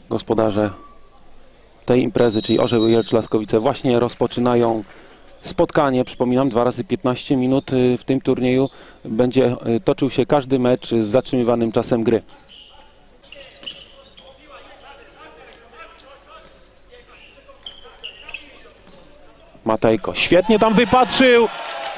Gospodarze tej imprezy, czyli Orzeł Jelcz Laskowice, właśnie rozpoczynają spotkanie. Przypominam, 2 razy 15 minut w tym turnieju będzie toczył się każdy mecz z zatrzymywanym czasem gry. Matejko świetnie tam wypatrzył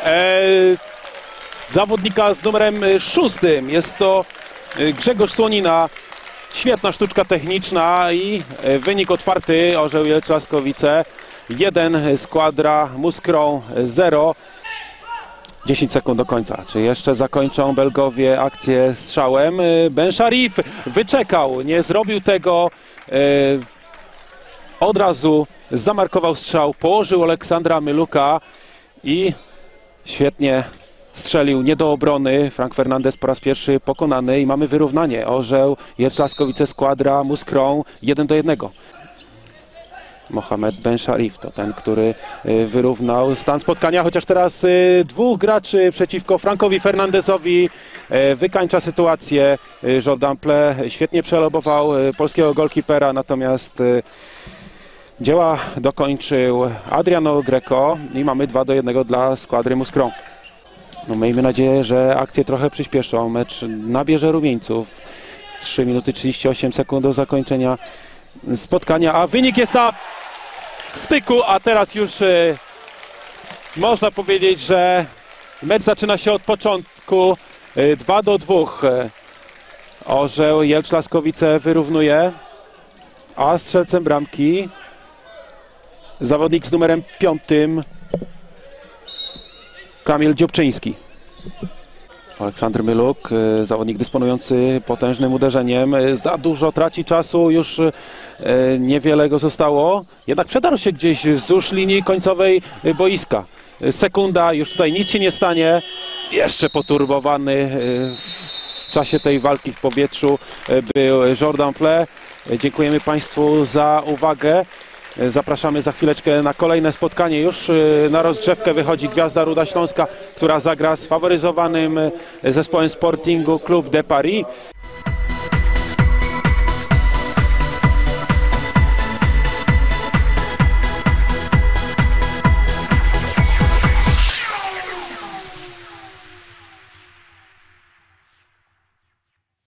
zawodnika z numerem 6. Jest to Grzegorz Słonina. Świetna sztuczka techniczna i wynik otwarty. Orzeł Jelcz Laskowice 1, Składra Muskrą 0. 10 sekund do końca. Czy jeszcze zakończą Belgowie akcję strzałem? Ben Sharif wyczekał, nie zrobił tego. Od razu zamarkował strzał, położył Aleksandra Myluka i świetnie strzelił nie do obrony. Frank Fernandez po raz pierwszy pokonany i mamy wyrównanie. Orzeł Jelcz Laskowice, Składra Muskrą 1-1. Mohamed Ben Sharif to ten, który wyrównał stan spotkania, chociaż teraz 2 graczy przeciwko Frankowi Fernandezowi wykańcza sytuację. Jordan Ple świetnie przelobował polskiego golkipera, natomiast dzieła dokończył Adriano Greco i mamy 2-1 dla Składry Muskrą. No, miejmy nadzieję, że akcje trochę przyspieszą. Mecz nabierze rumieńców. 3 minuty 38 sekund do zakończenia spotkania, a wynik jest na styku, a teraz już można powiedzieć, że mecz zaczyna się od początku. 2-2. Orzeł Jelcz Laskowice wyrównuje, a strzelcem bramki zawodnik z numerem 5 Kamil Dziobczyński. Aleksander Myluk, zawodnik dysponujący potężnym uderzeniem, za dużo traci czasu, już niewiele go zostało, jednak przedarł się gdzieś wzdłuż linii końcowej boiska. Sekunda, już tutaj nic się nie stanie, jeszcze poturbowany w czasie tej walki w powietrzu był Jordan Ple. Dziękujemy Państwu za uwagę. Zapraszamy za chwileczkę na kolejne spotkanie. Już na rozgrzewkę wychodzi Gwiazda Ruda Śląska, która zagra z faworyzowanym zespołem Sportingu Club de Paris.